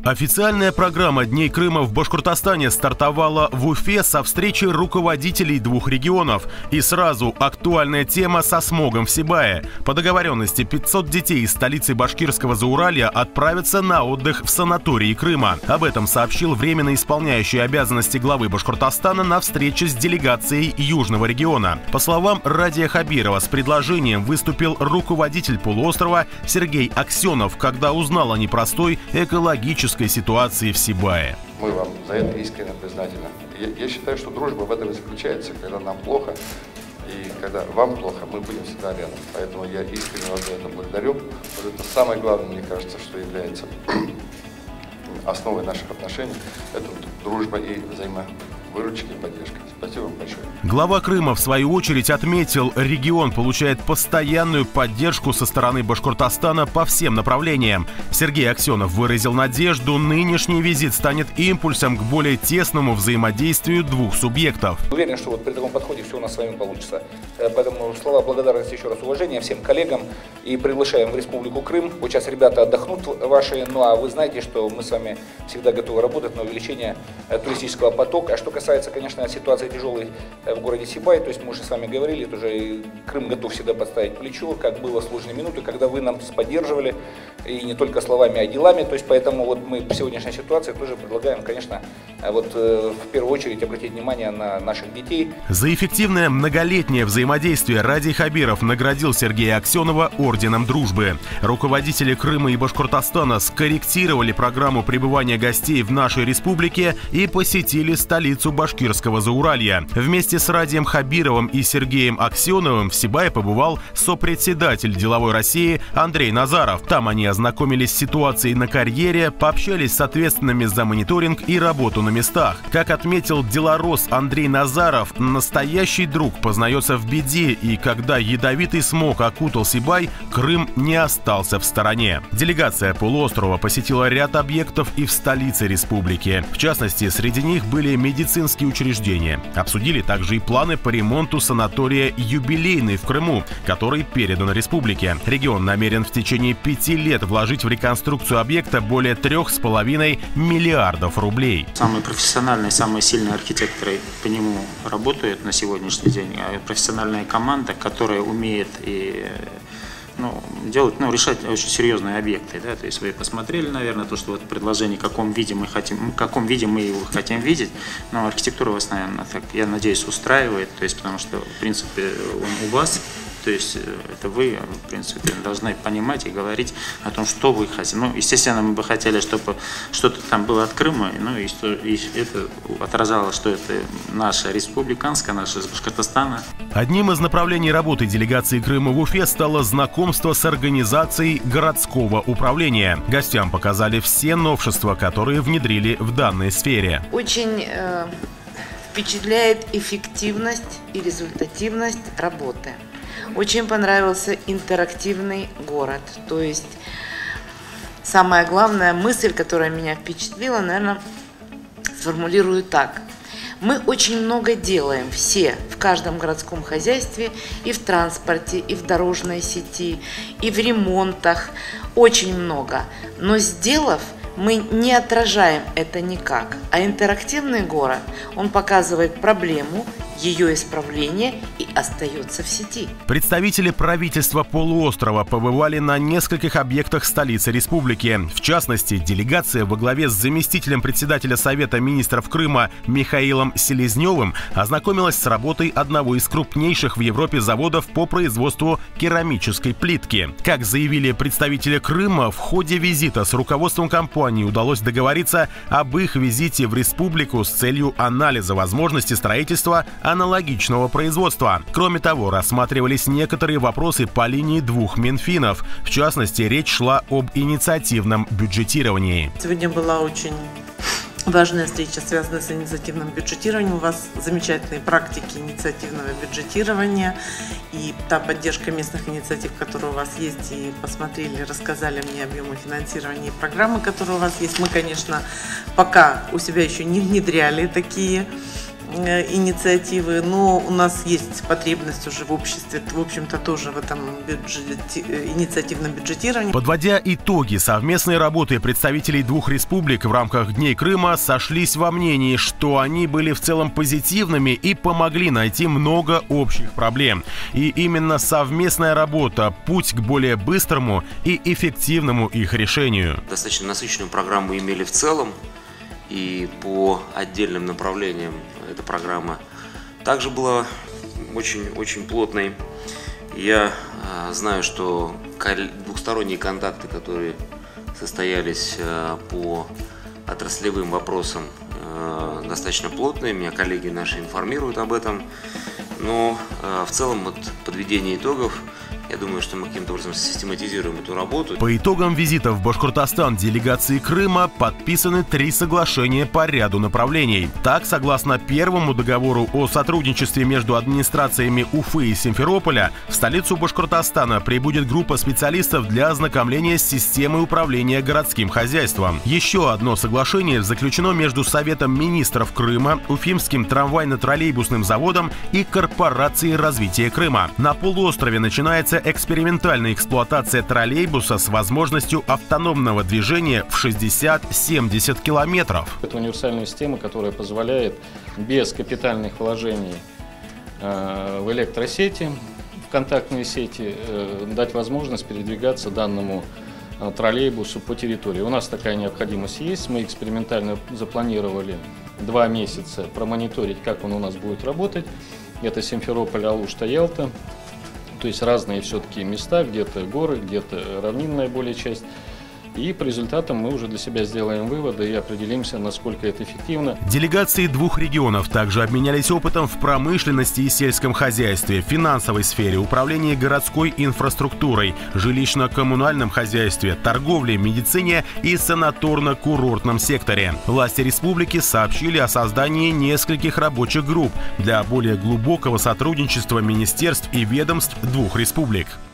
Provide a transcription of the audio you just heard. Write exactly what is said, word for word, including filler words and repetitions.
Официальная программа Дней Крыма в Башкортостане стартовала в Уфе со встречи руководителей двух регионов. И сразу актуальная тема со смогом в Сибае. По договоренности пятьсот детей из столицы башкирского Зауралья отправятся на отдых в санатории Крыма. Об этом сообщил временно исполняющий обязанности главы Башкортостана на встрече с делегацией Южного региона. По словам Радия Хабирова, с предложением выступил руководитель полуострова Сергей Аксенов, когда узнал о непростой экологической ситуации в Сибае. Мы вам за это искренне признательны. Я, я считаю, что дружба в этом и заключается, когда нам плохо, и когда вам плохо, мы будем всегда рядом. Поэтому я искренне вас за это благодарю. Вот это самое главное, мне кажется, что является основой наших отношений. Это дружба и взаимовыручка и поддержка. Спасибо вам большое. Глава Крыма, в свою очередь, отметил, регион получает постоянную поддержку со стороны Башкортостана по всем направлениям. Сергей Аксенов выразил надежду, нынешний визит станет импульсом к более тесному взаимодействию двух субъектов. Уверен, что вот при таком подходе все у нас с вами получится. Поэтому слова благодарности, еще раз уважения всем коллегам, и приглашаем в Республику Крым. Вот сейчас ребята отдохнут ваши, ну а вы знаете, что мы с вами всегда готовы работать на увеличение туристического потока. А что касается, конечно, ситуации тяжелой в городе Сибай, то есть мы уже с вами говорили, тоже Крым готов всегда подставить плечо, как было в сложные минуты, когда вы нам поддерживали, и не только словами, а делами. То есть поэтому вот мы в сегодняшней ситуации тоже предлагаем, конечно, вот в первую очередь обратить внимание на наших детей. За эффективное многолетнее взаимодействие Радий Хабиров наградил Сергея Аксенова орденом дружбы. Руководители Крыма и Башкортостана скорректировали программу пребывания гостей в нашей республике и посетили столицу башкирского Зауралья. Вместе с Радием Хабировым и Сергеем Аксеновым в Сибае побывал сопредседатель «Деловой России» Андрей Назаров. Там они ознакомились с ситуацией на карьере, пообщались с ответственными за мониторинг и работу на местах. Как отметил делорос Андрей Назаров, настоящий друг познается в беде, и когда ядовитый смог окутал Сибай, Крым не остался в стороне. Делегация полуострова посетила ряд объектов и в столице республики. В частности, среди них были медицинские учреждения. Обсудили также и планы по ремонту санатория «Юбилейный» в Крыму, который передан республике. Регион намерен в течение пяти лет вложить в реконструкцию объекта более трех с половиной миллиардов рублей. Самые профессиональные, самые сильные архитекторы по нему работают на сегодняшний день. Профессиональная команда, которая умеет и ну, делать, ну, решать очень серьезные объекты, да, то есть вы посмотрели, наверное, то, что вот предложение, в каком виде мы хотим, в каком виде мы его хотим видеть, но архитектура вас, наверное, так, я надеюсь, устраивает, то есть потому что, в принципе, он у вас. То есть это вы, в принципе, должны понимать и говорить о том, что вы хотите. Ну, естественно, мы бы хотели, чтобы что-то там было от Крыма, ну, и, что, и это отражало, что это наша республиканская, наша из Башкортостана. Одним из направлений работы делегации Крыма в Уфе стало знакомство с организацией городского управления. Гостям показали все новшества, которые внедрили в данной сфере. Очень э, впечатляет эффективность и результативность работы. Очень понравился интерактивный город, то есть самая главная мысль, которая меня впечатлила, наверное, сформулирую так. Мы очень много делаем, все, в каждом городском хозяйстве, и в транспорте, и в дорожной сети, и в ремонтах, очень много, но сделав, мы не отражаем это никак, а интерактивный город, он показывает проблему, ее исправление и остается в сети. Представители правительства полуострова побывали на нескольких объектах столицы республики. В частности, делегация во главе с заместителем председателя Совета министров Крыма Михаилом Селезневым ознакомилась с работой одного из крупнейших в Европе заводов по производству керамической плитки. Как заявили представители Крыма, в ходе визита с руководством компании удалось договориться об их визите в республику с целью анализа возможности строительства аналогичного производства. Кроме того, рассматривались некоторые вопросы по линии двух Минфинов. В частности, речь шла об инициативном бюджетировании. Сегодня была очень важная встреча, связанная с инициативным бюджетированием. У вас замечательные практики инициативного бюджетирования и та поддержка местных инициатив, которые у вас есть, и посмотрели, рассказали мне объемы финансирования и программы, которые у вас есть. Мы, конечно, пока у себя еще не внедряли такие инициативы, но у нас есть потребность уже в обществе, в общем-то, тоже в этом бюджете, инициативном бюджетировании. Подводя итоги совместной работы представителей двух республик в рамках Дней Крыма, сошлись во мнении, что они были в целом позитивными и помогли найти много общих проблем. И именно совместная работа – путь к более быстрому и эффективному их решению. Достаточно насыщенную программу имели в целом, и по отдельным направлениям эта программа также была очень-очень плотной. Я э, знаю, что двухсторонние контакты, которые состоялись э, по отраслевым вопросам, э, достаточно плотные. Меня коллеги наши информируют об этом. Но э, в целом вот подведение итогов, я думаю, что мы каким-то образом систематизируем эту работу. По итогам визита в Башкортостан делегации Крыма подписаны три соглашения по ряду направлений. Так, согласно первому договору о сотрудничестве между администрациями Уфы и Симферополя, в столицу Башкортостана прибудет группа специалистов для ознакомления с системой управления городским хозяйством. Еще одно соглашение заключено между Советом министров Крыма, Уфимским трамвайно-троллейбусным заводом и Корпорацией развития Крыма. На полуострове начинается экспериментальная эксплуатация троллейбуса с возможностью автономного движения в шестьдесят-семьдесят километров. Это универсальная система, которая позволяет без капитальных вложений в электросети, в контактные сети, дать возможность передвигаться данному троллейбусу по территории. У нас такая необходимость есть. Мы экспериментально запланировали два месяца промониторить, как он у нас будет работать. Это Симферополь, Алушта, Ялта. То есть разные все-таки места, где-то горы, где-то равнинная более часть. И по результатам мы уже для себя сделаем выводы и определимся, насколько это эффективно. Делегации двух регионов также обменялись опытом в промышленности и сельском хозяйстве, финансовой сфере, управлении городской инфраструктурой, жилищно-коммунальном хозяйстве, торговле, медицине и санаторно-курортном секторе. Власти республики сообщили о создании нескольких рабочих групп для более глубокого сотрудничества министерств и ведомств двух республик.